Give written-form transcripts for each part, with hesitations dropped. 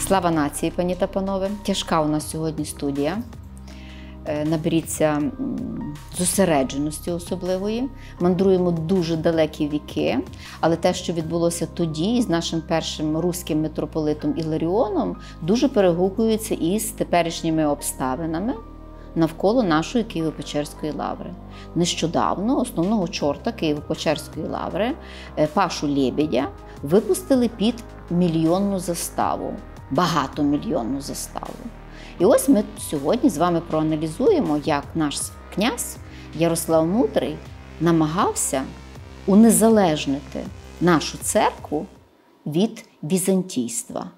Слава нації, пані та панове! Тяжка у нас сьогодні студія. Наберіться зосередженості особливої. Мандруємо дуже далекі віки, але те, що відбулося тоді з нашим першим руським митрополитом Іларіоном, дуже перегукується із теперішніми обставинами навколо нашої Києво-Печерської лаври. Нещодавно основного чорта Києво-Печерської лаври, Пашу Лєбедя, випустили під мільйонну заставу, багатомільйонну заставу. І ось ми сьогодні з вами проаналізуємо, як наш князь Ярослав Мудрий намагався унезалежнити нашу церкву від візантійства.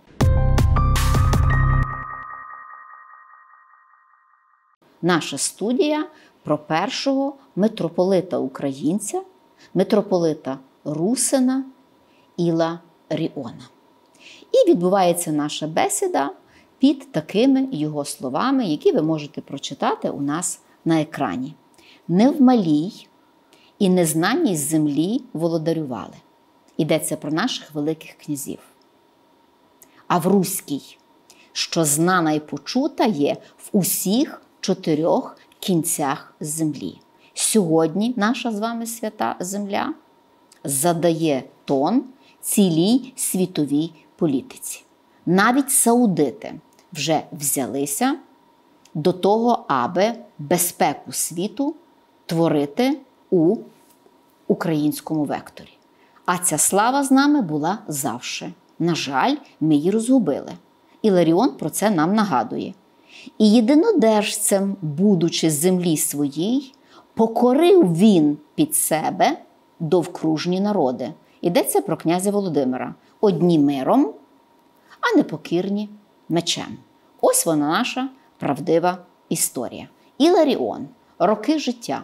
Наша студія про першого митрополита-українця, митрополита Русина Іларіона. І відбувається наша бесіда під такими його словами, які ви можете прочитати у нас на екрані. «Не в малій і незнаній землі володарювали». Йдеться про наших великих князів. «А в руській, що знана і почута є в усіх 4 кінцях землі». Сьогодні наша з вами свята земля задає тон цілій світовій політиці. Навіть саудити вже взялися до того, аби безпеку світу творити у українському векторі. А ця слава з нами була завше. На жаль, ми її розгубили. Іларіон про це нам нагадує. «І єдинодержцем, будучи землі своїй, покорив він під себе довкружні народи». Йдеться про князя Володимира. «Одні миром, а непокірні мечем». Ось вона наша правдива історія. Іларіон. Роки життя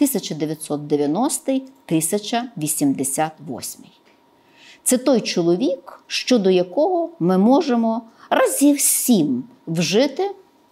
1990-1088. Це той чоловік, щодо якого ми можемо разів 7 вжити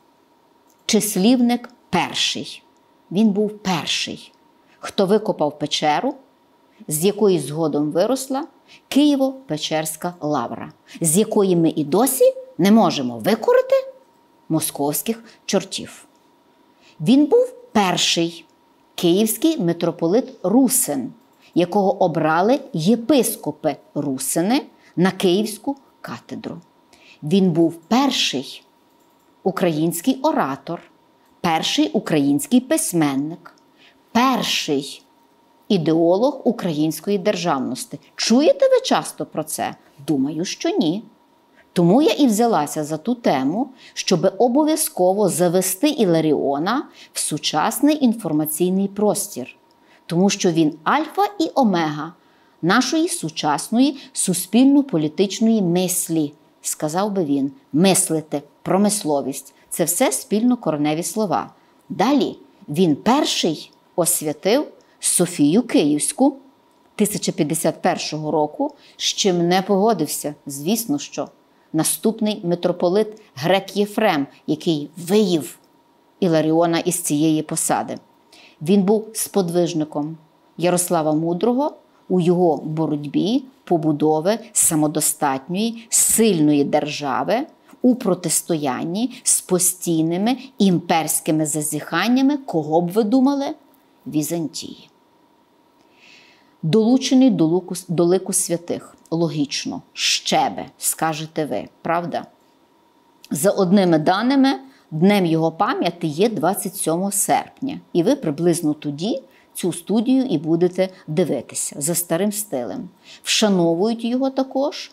числівник перший. Він був перший, хто викопав печеру, з якої згодом виросла Києво-Печерська лавра, з якої ми і досі не можемо викорити московських чортів. Він був перший київський митрополит Русин, якого обрали єпископи Русини на Київську кафедру. Він був перший український оратор, перший український письменник, перший ідеолог української державності. Чуєте ви часто про це? Думаю, що ні. Тому я і взялася за ту тему, щоб обов'язково завести Іларіона в сучасний інформаційний простір. Тому що він альфа і омега нашої сучасної суспільно-політичної мислі. Сказав би він, мислити, промисловість – це все спільнокореневі слова. Далі він перший освятив Софію Київську 1051 року, з чим не погодився, звісно, що наступний митрополит грек Єфрем, який виїв Іларіона із цієї посади. Він був сподвижником Ярослава Мудрого у його боротьбі побудови самодостатньої, сильної держави у протистоянні з постійними імперськими зазіханнями, кого б ви думали? Візантії. Долучений до лику святих. Логічно. Щебе, скажете ви. Правда? За одними даними, днем його пам'яті є 27 серпня. І ви приблизно тоді цю студію і будете дивитися за старим стилем. Вшановують його також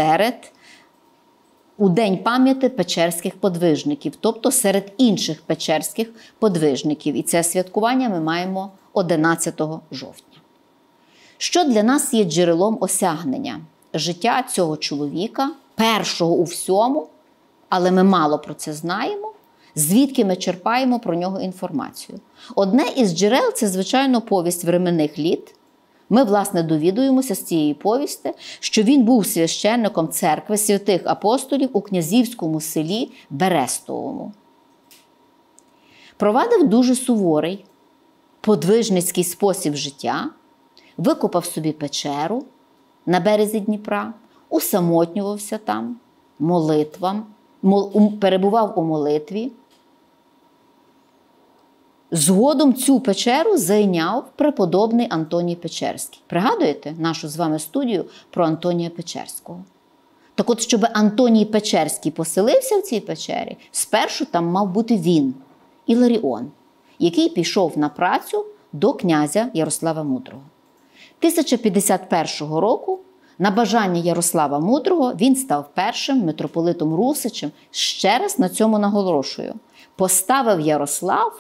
у День пам'яті печерських подвижників, тобто серед інших печерських подвижників. І це святкування ми маємо 11 жовтня. Що для нас є джерелом осягнення? Життя цього чоловіка, першого у всьому, але ми мало про це знаємо, звідки ми черпаємо про нього інформацію. Одне із джерел – це, звичайно, повість временних літ. Ми, власне, довідуємося з цієї повісті, що він був священником церкви святих апостолів у князівському селі Берестовому. Провадив дуже суворий, подвижницький спосіб життя, викопав собі печеру на березі Дніпра, усамотнювався там, молитвам, перебував у молитві. Згодом цю печеру зайняв преподобний Антоній Печерський. Пригадуєте нашу з вами студію про Антонія Печерського? Так от, щоб Антоній Печерський поселився в цій печері, спершу там мав бути він, Іларіон, який пішов на працю до князя Ярослава Мудрого. 1051 року на бажання Ярослава Мудрого він став першим митрополитом Русичем. Ще раз на цьому наголошую. Поставив Ярослав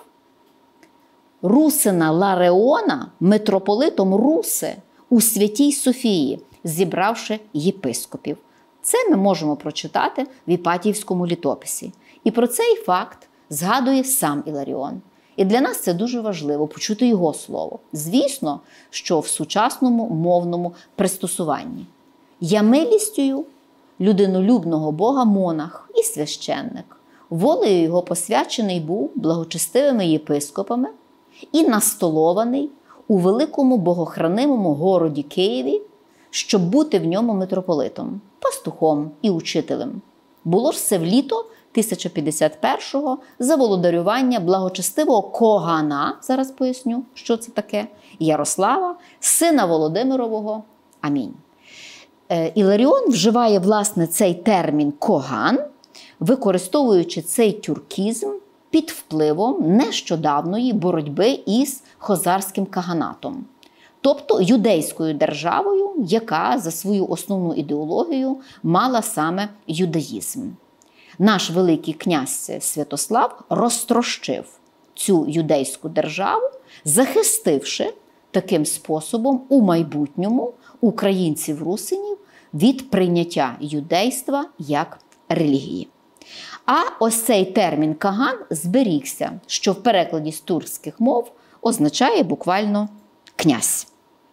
Русина Лареона митрополитом Руси у Святій Софії, зібравши єпископів. Це ми можемо прочитати в Іпатіївському літописі. І про цей факт згадує сам Іларіон. І для нас це дуже важливо – почути його слово. Звісно, що в сучасному мовному пристосуванні. «Я милістю людинолюбного Бога монах і священник. Волею його посвячений був благочестивими єпископами і настолований у великому богохранимому городі Києві, щоб бути в ньому митрополитом, пастухом і учителем. Було ж це в літо 1051-го за володарювання благочестивого Когана, зараз поясню, що це таке, Ярослава, сина Володимирового. Амінь. Іларіон вживає, власне, цей термін «коган», використовуючи цей тюркізм під впливом нещодавної боротьби із хозарським каганатом, тобто юдейською державою, яка за свою основну ідеологію мала саме юдаїзм. Наш великий князь Святослав розтрощив цю юдейську державу, захистивши таким способом у майбутньому українців-русинів від прийняття юдейства як релігії. А ось цей термін «каган» зберігся, що в перекладі з туркських мов означає буквально «князь».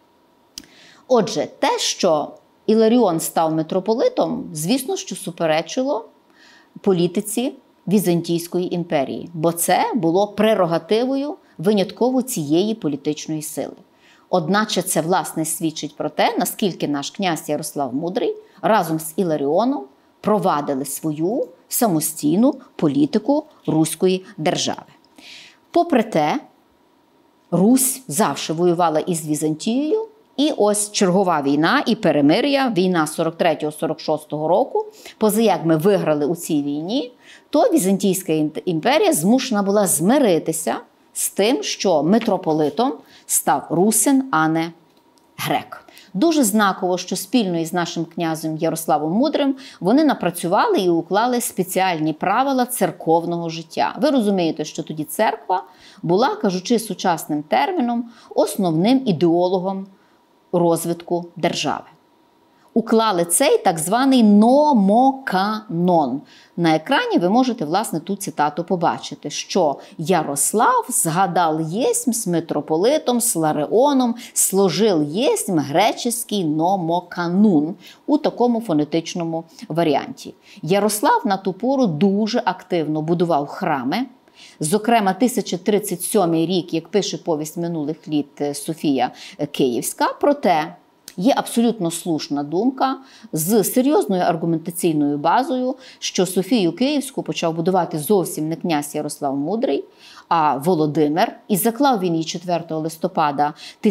Отже, те, що Іларіон став митрополитом, звісно, що суперечило політиці Візантійської імперії, бо це було прерогативою винятково цієї політичної сили. Одначе це, власне, свідчить про те, наскільки наш князь Ярослав Мудрий разом з Іларіоном провадили свою самостійну політику Руської держави. Попри те, Русь завжди воювала із Візантією, і ось чергова війна і перемир'я, війна 43-46 року, позаяк ми виграли у цій війні, то Візантійська імперія змушена була змиритися з тим, що митрополитом став русин, а не грек. Дуже знаково, що спільно із нашим князем Ярославом Мудрим вони напрацювали і уклали спеціальні правила церковного життя. Ви розумієте, що тоді церква була, кажучи сучасним терміном, основним ідеологом розвитку держави. Уклали цей так званий номоканон. На екрані ви можете, власне, ту цитату побачити, що Ярослав згадал єсмь с митрополитом, с Лареоном, сложил єсмь греческий номоканун у такому фонетичному варіанті. Ярослав на ту пору дуже активно будував храми. Зокрема, 1037 рік, як пише повість минулих літ Софія Київська, проте є абсолютно слушна думка з серйозною аргументаційною базою, що Софію Київську почав будувати зовсім не князь Ярослав Мудрий, а Володимир. І заклав він її 4 листопада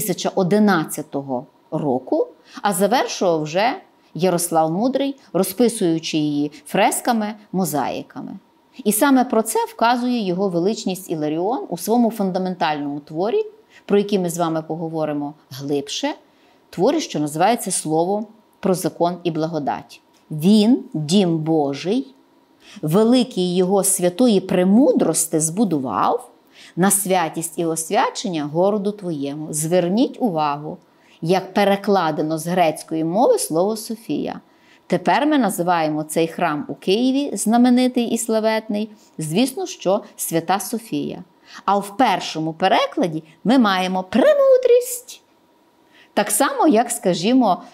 1011 року, а завершував вже Ярослав Мудрий, розписуючи її фресками, мозаїками. І саме про це вказує його величність Іларіон у своєму фундаментальному творі, про який ми з вами поговоримо глибше, творі, що називається «Слово про закон і благодать». Він, дім Божий, великий його святої премудрости збудував на святість і освячення городу твоєму. Зверніть увагу, як перекладено з грецької мови слово «Софія». Тепер ми називаємо цей храм у Києві, знаменитий і славетний, звісно, що Свята Софія. А в першому перекладі ми маємо премудрість. Так само, як, скажімо,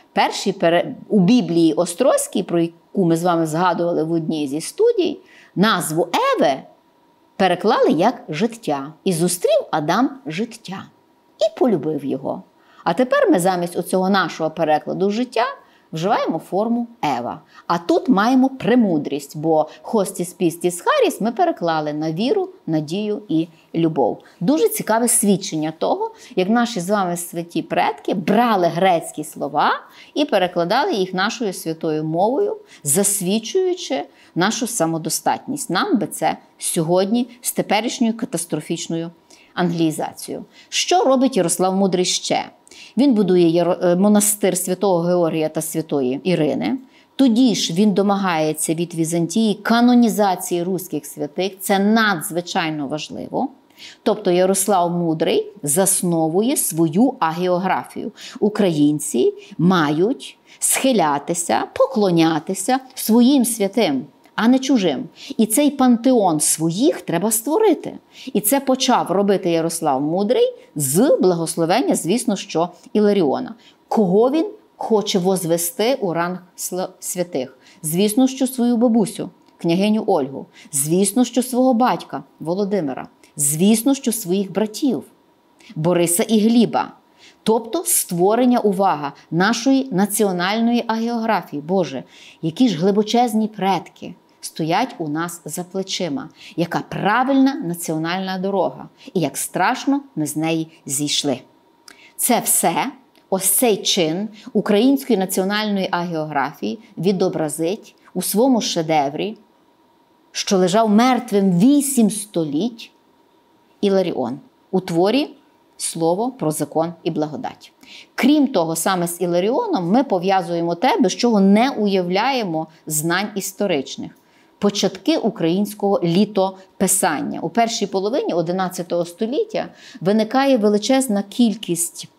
у Біблії Острозькій, про яку ми з вами згадували в одній зі студій, назву Еви переклали як «життя». І зустрів Адам життя. І полюбив його. А тепер ми замість оцього нашого перекладу «життя» вживаємо форму Ева. А тут маємо премудрість, бо хостіс пістіс харіс ми переклали на віру, надію і любов. Дуже цікаве свідчення того, як наші з вами святі предки брали грецькі слова і перекладали їх нашою святою мовою, засвідчуючи нашу самодостатність. Нам би це сьогодні з теперішньою катастрофічною англіїзацією. Що робить Ярослав Мудрий ще? Він будує монастир святого Георгія та святої Ірини. Тоді ж він домагається від Візантії канонізації руських святих. Це надзвичайно важливо. Тобто Ярослав Мудрий засновує свою агіографію. Українці мають схилятися, поклонятися своїм святим, а не чужим. І цей пантеон своїх треба створити. І це почав робити Ярослав Мудрий з благословення, звісно, що Іларіона. Кого він хоче возвести у ранг святих? Звісно, що свою бабусю, княгиню Ольгу. Звісно, що свого батька Володимира. Звісно, що своїх братів Бориса і Гліба. Тобто створення, увага, нашої національної агіографії. Боже, які ж глибочезні предки стоять у нас за плечима. Яка правильна національна дорога. І як страшно ми з неї зійшли. Це все, ось цей чин української національної агіографії відобразить у своєму шедеврі, що лежав мертвим 8 століть, Іларіон у творі «Слово про закон і благодать». Крім того, саме з Іларіоном ми пов'язуємо те, без чого не уявляємо знань історичних. Початки українського літописання. У першій половині XI століття виникає величезна кількість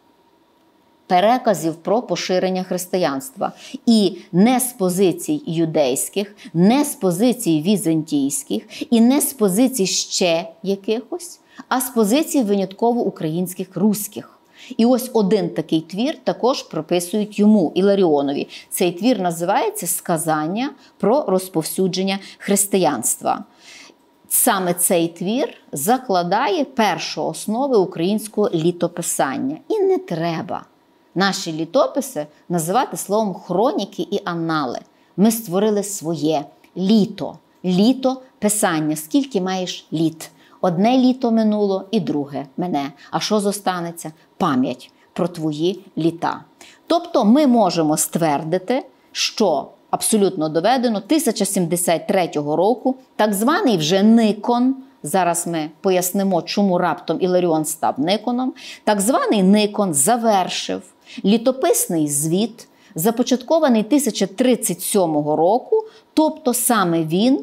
переказів про поширення християнства. І не з позицій юдейських, не з позицій візантійських, і не з позицій ще якихось, а з позицій винятково українських руських. І ось один такий твір також прописують йому, Іларіонові. Цей твір називається «Сказання про розповсюдження християнства». Саме цей твір закладає першу основи українського літописання. І не треба наші літописи називати словом хроніки і анали. Ми створили своє літо. Літописання. Скільки маєш літ? Одне літо минуло і друге мене. А що зостанеться? Пам'ять про твої літа. Тобто ми можемо ствердити, що абсолютно доведено 1073 року так званий вже Никон, зараз ми пояснимо, чому раптом Іларіон став Никоном, так званий Никон завершив літописний звіт, започаткований 1037 року, тобто саме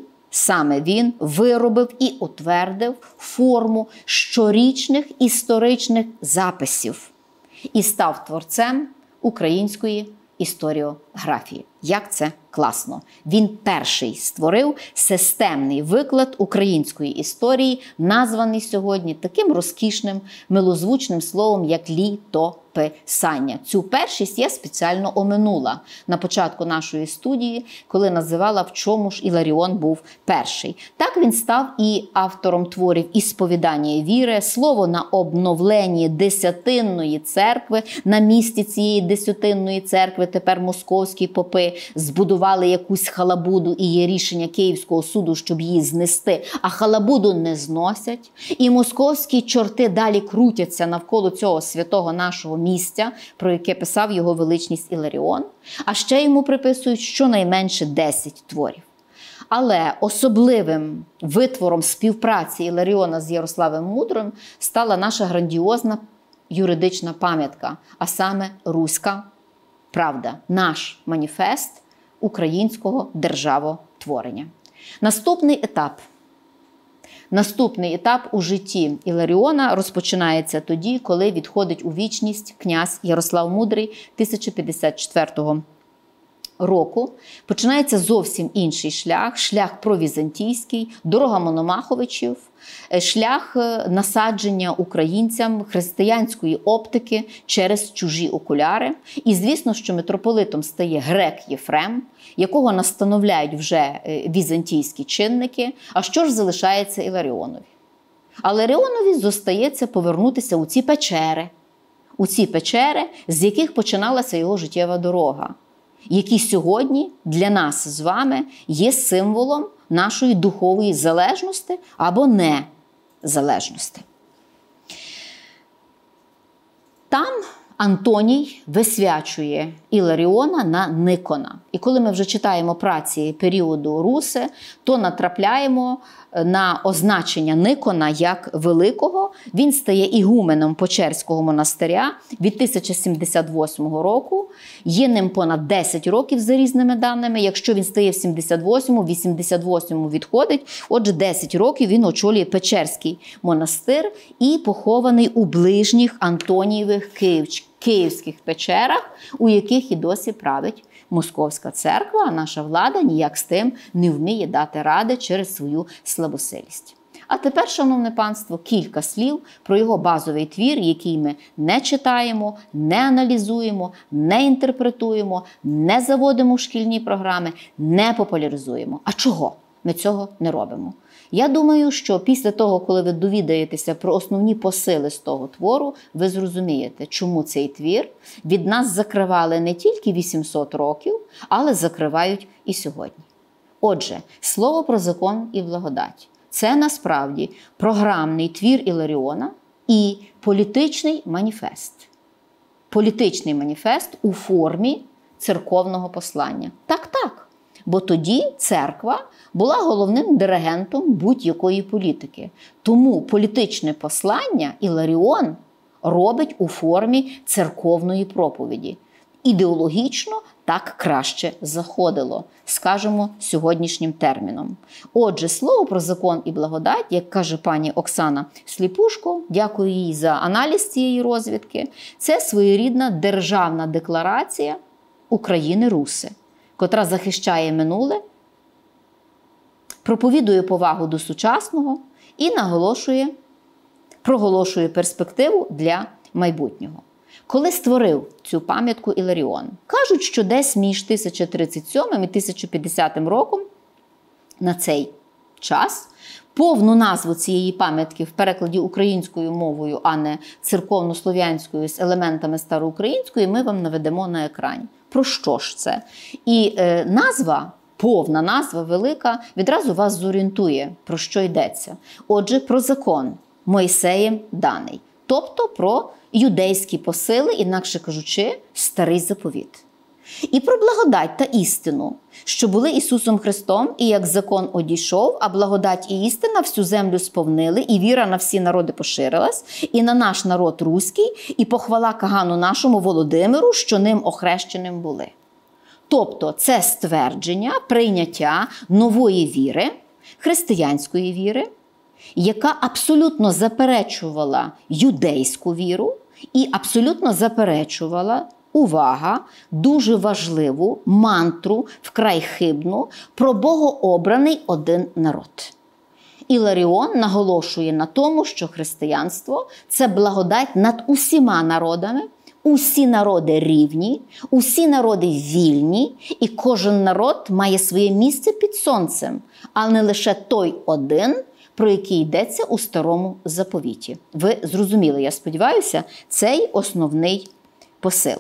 він виробив і утвердив форму щорічних історичних записів і став творцем української історіографії. Як це класно! Він перший створив системний виклад української історії, названий сьогодні таким розкішним, милозвучним словом, як літописання. Цю першість я спеціально оминула на початку нашої студії, коли називала, в чому ж Іларіон був перший. Так він став і автором творів «Ісповідання віри», слово на обновленні Десятинної церкви. На місці цієї Десятинної церкви тепер московські попи збудували якусь халабуду, і є рішення Київського суду, щоб її знести, а халабуду не зносять. І московські чорти далі крутяться навколо цього святого нашого місця, про яке писав його величність Іларіон. А ще йому приписують щонайменше 10 творів. Але особливим витвором співпраці Іларіона з Ярославом Мудрим стала наша грандіозна юридична пам'ятка, а саме «Руська правда», наш маніфест українського державотворення. Наступний етап у житті Іларіона розпочинається тоді, коли відходить у вічність князь Ярослав Мудрий 1054 року. Починається зовсім інший шлях провізантійський, дорога Мономаховичів, шлях насадження українцям християнської оптики через чужі окуляри. І звісно, що митрополитом стає грек Єфрем, якого настановляють вже візантійські чинники. А що ж залишається Іларіонові? А Іларіонові зостається повернутися у ці печери, з яких починалася його життєва дорога. які сьогодні для нас з вами є символом нашої духової залежності або незалежності. Там Антоній висвячує Іларіона на Никона. І коли ми вже читаємо праці періоду Руси, то натрапляємо на означення Никона як великого. Він стає ігуменом Почерського монастиря від 1078 року. Є ним понад 10 років за різними даними. Якщо він стає в 78-му, 88-му відходить. Отже, 10 років він очолює Печерський монастир і похований у ближніх Антонієвих Київських печерах, у яких і досі править Московська церква, а наша влада ніяк з тим не вміє дати ради через свою слабосилість. А тепер, шановне панство, кілька слів про його базовий твір, який ми не читаємо, не аналізуємо, не інтерпретуємо, не заводимо в шкільні програми, не популяризуємо. А чого ми цього не робимо? Я думаю, що після того, коли ви довідаєтеся про основні посили з того твору, ви зрозумієте, чому цей твір від нас закривали не тільки 800 років, але закривають і сьогодні. Отже, слово про закон і благодать – це насправді програмний твір Іларіона і політичний маніфест. Політичний маніфест у формі церковного послання. Так. Бо тоді церква була головним диригентом будь-якої політики. Тому політичне послання Іларіон робить у формі церковної проповіді. Ідеологічно так краще заходило, скажемо сьогоднішнім терміном. Отже, слово про закон і благодать, як каже пані Оксана Сліпушко, дякую їй за аналіз цієї розвідки, це своєрідна державна декларація України-Руси, котра захищає минуле, проповідує повагу до сучасного і проголошує перспективу для майбутнього. Коли створив цю пам'ятку Іларіон? Кажуть, що десь між 1037 і 1050 роком на цей час повну назву цієї пам'ятки в перекладі українською мовою, а не церковно-слов'янською з елементами староукраїнської, ми вам наведемо на екрані. Про що ж це? І назва, повна назва, велика, відразу вас зорієнтує, про що йдеться. Отже, про закон Мойсеєм даний. Тобто про юдейські посили, інакше кажучи, старий заповіт. І про благодать та істину, що були Ісусом Христом, і як закон одійшов, а благодать і істина всю землю сповнили, і віра на всі народи поширилась, і на наш народ руський, і похвала Кагану нашому Володимиру, що ним охрещеним були. Тобто це ствердження, прийняття нової віри, християнської віри, яка абсолютно заперечувала юдейську віру і абсолютно заперечувала, увага, дуже важливу мантру, вкрай хибну, про богообраний один народ. Іларіон наголошує на тому, що християнство – це благодать над усіма народами, усі народи рівні, усі народи вільні, і кожен народ має своє місце під сонцем, а не лише той один, про який йдеться у Старому Заповіті. Ви зрозуміли, я сподіваюся, цей основний посил.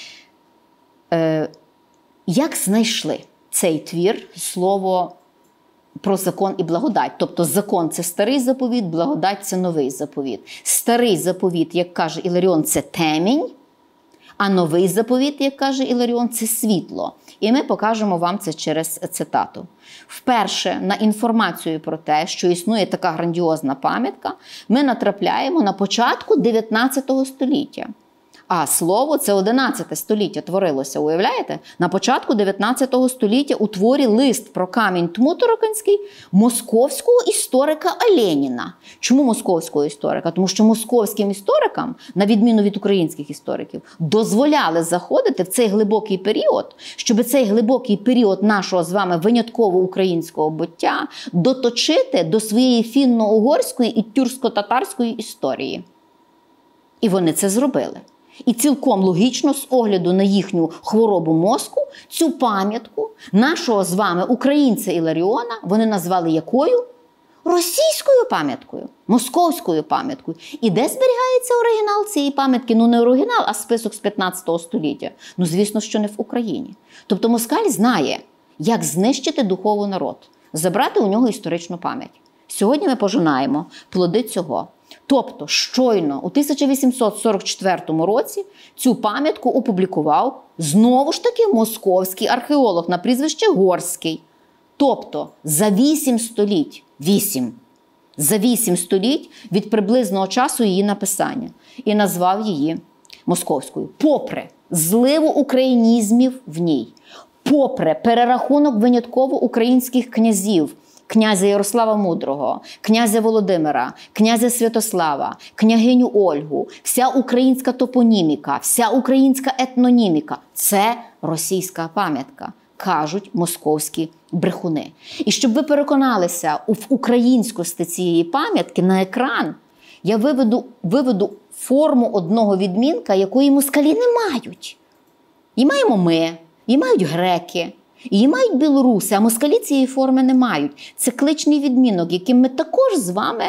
Як знайшли цей твір, слово про закон і благодать? Тобто закон – це старий заповіт, благодать – це новий заповіт. Старий заповіт, як каже Іларіон, це темінь, а новий заповіт, як каже Іларіон, це світло. І ми покажемо вам це через цитату. Вперше на інформацію про те, що існує така грандіозна пам'ятка, ми натрапляємо на початку 19 століття. А слово – це 11 століття творилося, уявляєте? На початку 19 століття у творі «Лист про камінь Тмутараканський» московського історика Оленіна. Чому московського історика? Тому що московським історикам, на відміну від українських істориків, дозволяли заходити в цей глибокий період, щоб цей глибокий період нашого з вами винятково українського буття доточити до своєї фінно-угорської і тюрксько-татарської історії. І вони це зробили. І цілком логічно, з огляду на їхню хворобу мозку, цю пам'ятку нашого з вами українця Іларіона вони назвали якою? російською пам'яткою, московською пам'яткою. І де зберігається оригінал цієї пам'ятки? Ну, не оригінал, а список з 15 століття. Ну, звісно, що не в Україні. Тобто москаль знає, як знищити духовний народ, забрати у нього історичну пам'ять. Сьогодні ми пожинаємо плоди цього. Тобто, щойно у 1844 році цю пам'ятку опублікував знову ж таки московський археолог на прізвище Горський. Тобто, за 8 століть, за 8 століть від приблизного часу її написання. І назвав її московською. Попри зливу українізмів в ній, попри перерахунок винятково українських князів, князя Ярослава Мудрого, князя Володимира, князя Святослава, княгиню Ольгу, вся українська топоніміка, вся українська етноніміка – це російська пам'ятка, кажуть московські брехуни. І щоб ви переконалися в українськості цієї пам'ятки, на екран я виведу форму одного відмінка, якої москалі не мають. І маємо ми, і мають греки, її мають білоруси, а москалі цієї форми не мають. Це кличний відмінок, яким ми також з вами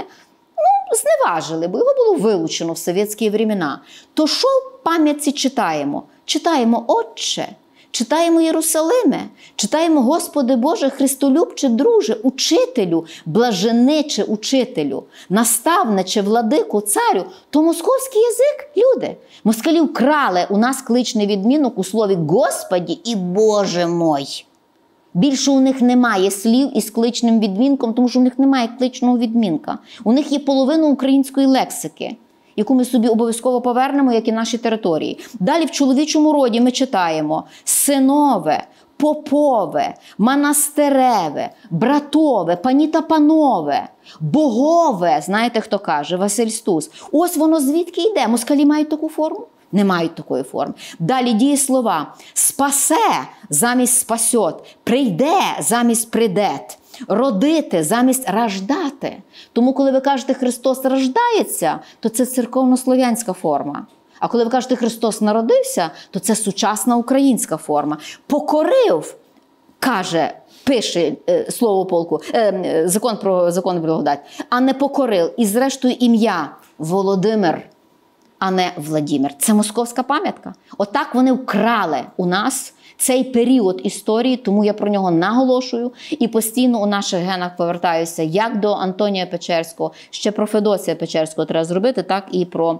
зневажили, бо його було вилучено в совєтські времена. То що в пам'ятці читаємо? Читаємо «Отче», читаємо «Єрусалиме», читаємо «Господи Боже, Христолюбче, друже, учителю, блажениче учителю, наставниче, владику, царю». То московський язик, люди. Москалі вкрали у нас кличний відмінок у слові «Господі» і «Боже мой». Більше у них немає слів із кличним відмінком, тому що у них немає кличного відмінка. У них є половина української лексики, яку ми собі обов'язково повернемо, як і наші території. Далі в чоловічому роді ми читаємо синове, попове, монастиреве, братове, пані та панове, богове, знаєте, хто каже, Василь Стус. Ось воно звідки йде. Москалі мають таку форму? Не мають такої форми. Далі дієслова спасе замість спасьот, прийде замість придет, родити замість раждати. Тому, коли ви кажете «Христос рождається», то це церковнослов'янська форма. А коли ви кажете «Христос народився», то це сучасна українська форма. Покорив, каже, пише слово полку, закон про благодать, а не покорив. І зрештою ім'я Володимир, а не Владимир. Це московська пам'ятка. Отак вони вкрали у нас цей період історії, тому я про нього наголошую і постійно у наших генах повертаюся як до Антонія Печерського, ще про Федосія Печерського треба зробити, так і про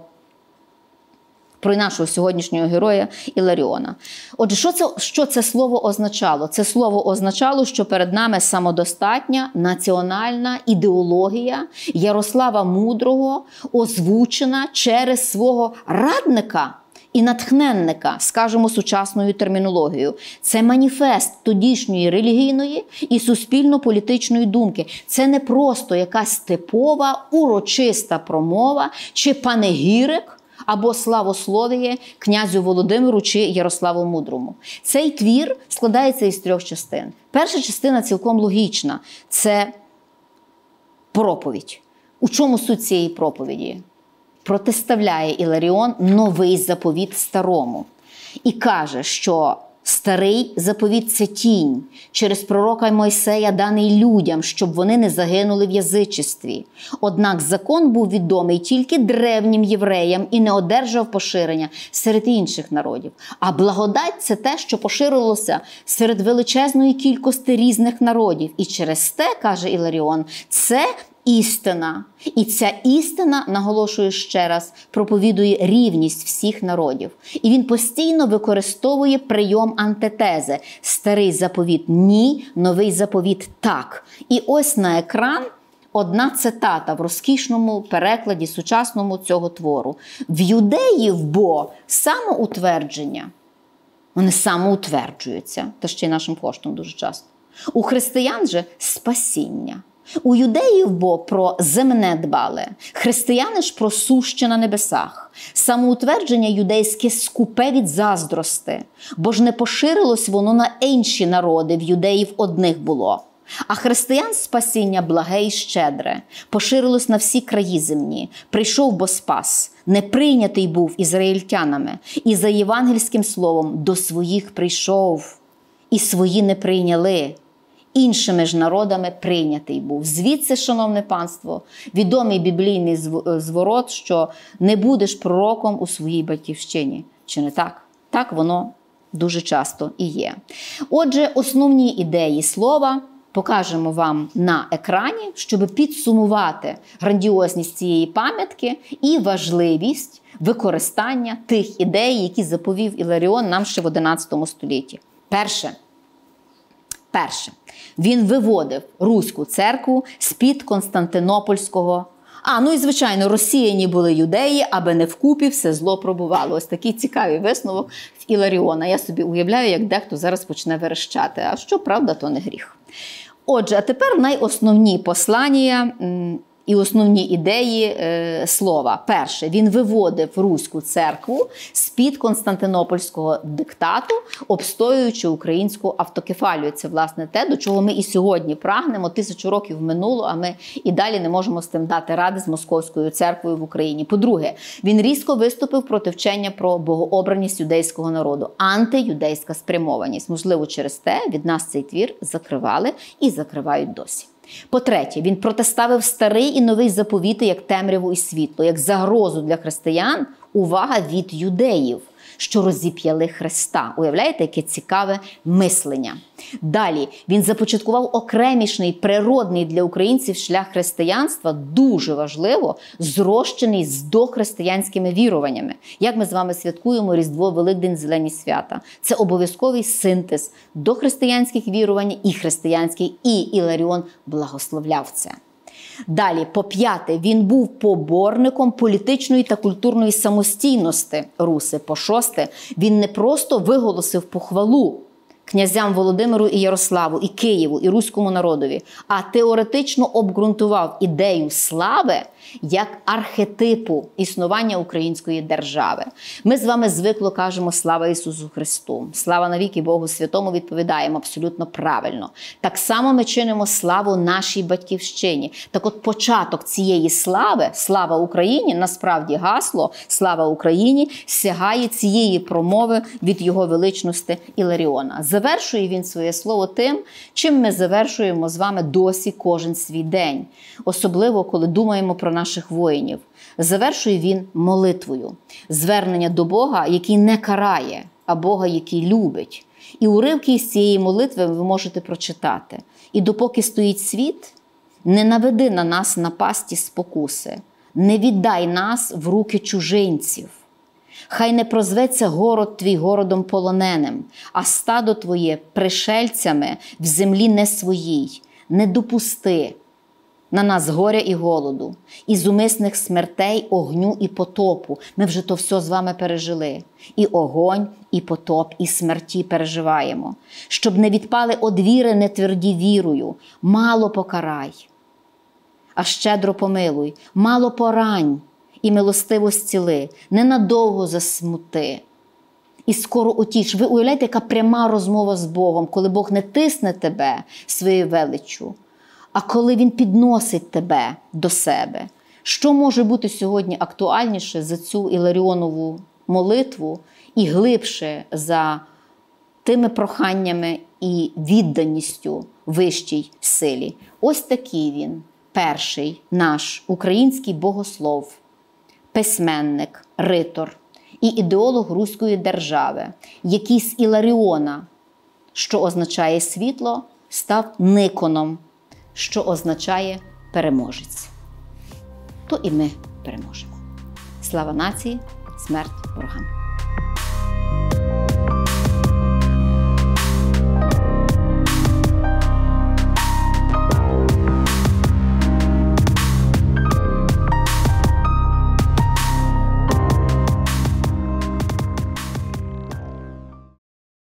нашого сьогоднішнього героя Іларіона. Отже, що це слово означало? Це слово означало, що перед нами самодостатня національна ідеологія Ярослава Мудрого, озвучена через свого радника і натхненника, скажімо, сучасною термінологією. Це маніфест тодішньої релігійної і суспільно-політичної думки. Це не просто якась типова, урочиста промова чи панегірик, або славослов'я князю Володимиру чи Ярославу Мудрому. Цей твір складається із 3 частин. Перша частина цілком логічна. Це проповідь. У чому суть цієї проповіді? Протиставляє Іларіон новий заповіт старому. І каже, що старий заповіт – це тінь, через пророка Мойсея даний людям, щоб вони не загинули в язичестві. Однак закон був відомий тільки древнім євреям і не одержав поширення серед інших народів. А благодать – це те, що поширилося серед величезної кількості різних народів. І через те, каже Іларіон, це істина. І ця істина, наголошую ще раз, проповідує рівність всіх народів. І він постійно використовує прийом антитези. Старий заповіт – ні, новий заповіт – так. І ось на екран одна цитата в розкішному перекладі сучасному цього твору. В юдеїв бо самоутвердження. Вони самоутверджуються, та ще й нашим коштом дуже часто. У християн же спасіння. У юдеїв бо про земне дбали, християни ж про суще на небесах. Самоутвердження юдейське скупе від заздрости, бо ж не поширилось воно на інші народи, в юдеїв одних було. А християн спасіння благе і щедре, поширилось на всі краї земні. Прийшов бо спас, не прийнятий був ізраїльтянами, і за євангельським словом до своїх прийшов, і свої не прийняли. іншими ж народами прийнятий був. Звідси, шановне панство, відомий біблійний зворот, що не будеш пророком у своїй батьківщині. Чи не так? Так воно дуже часто і є. Отже, основні ідеї слова покажемо вам на екрані, щоб підсумувати грандіозність цієї пам'ятки і важливість використання тих ідей, які заповів Іларіон нам ще в XI столітті. Перше. Він виводив Руську церкву з-під Константинопольського. Ну і, звичайно, розсіяні були юдеї, аби не вкупі все зло пробувало. Ось такий цікавий висновок в Іларіона. Я собі уявляю, як дехто зараз почне верещати. А що правда, то не гріх. Отже, а тепер найосновні послання і основні ідеї слова. Перше, він виводив Руську церкву з-під Константинопольського диктату, обстоюючи українську автокефалію. Це, власне, те, до чого ми і сьогодні прагнемо. 1000 років минуло, а ми і далі не можемо з тим дати ради з Московською церквою в Україні. По-друге, він різко виступив проти вчення про богообраність юдейського народу, антиюдейська спрямованість. Можливо, через те від нас цей твір закривали і закривають досі. По-третє, він протиставив старий і новий заповіти як темряву і світло, як загрозу для християн, увага, від юдеїв, що розіп'яли Христа. Уявляєте, яке цікаве мислення. Далі, він започаткував окремішний, природний для українців шлях християнства, дуже важливо, зрощений з дохристиянськими віруваннями. Як ми з вами святкуємо Різдво, Великдень, Зелені свята. Це обов'язковий синтез дохристиянських вірувань і християнських, і Іларіон благословляв це. Далі, по-п'яте, він був поборником політичної та культурної самостійності Руси. По-шосте, він не просто виголосив похвалу князям Володимиру і Ярославу, і Києву, і руському народові, а теоретично обґрунтував ідею слави як архетипу існування української держави. Ми з вами звикло кажемо «Слава Ісусу Христу», «Слава навіки Богу Святому», відповідаємо абсолютно правильно. Так само ми чинимо славу нашій батьківщині. Так от початок цієї слави, «Слава Україні», насправді гасло «Слава Україні» сягає цієї промови від його величності Іларіона. Завершує він своє слово тим, чим ми завершуємо з вами досі кожен свій день. Особливо, коли думаємо про наших воїнів. Завершує він молитвою. Звернення до Бога, який не карає, а Бога, який любить. І уривки з цієї молитви ви можете прочитати. «І допоки стоїть світ, не наведи на нас напасті спокуси, не віддай нас в руки чужинців. Хай не прозветься город твій городом полоненим, а стадо твоє пришельцями в землі не своїй. Не допусти на нас горя і голоду, із умисних смертей, огню і потопу». Ми вже то все з вами пережили. І огонь, і потоп, і смерті переживаємо. «Щоб не відпали од віри нетверді вірою, мало покарай, а щедро помилуй, мало порань, і милостиво зціли, ненадовго засмути, і скоро утіш». Ви уявляєте, яка пряма розмова з Богом, коли Бог не тисне тебе своєю величчю, а коли Він підносить тебе до себе. Що може бути сьогодні актуальніше за цю Іларіонову молитву і глибше за тими проханнями і відданістю вищій силі? Ось такий він, перший наш український богослов, письменник, ритор і ідеолог руської держави, який з Іларіона, що означає світло, став Никоном, що означає переможець. То і ми переможемо. Слава нації, смерть ворогам!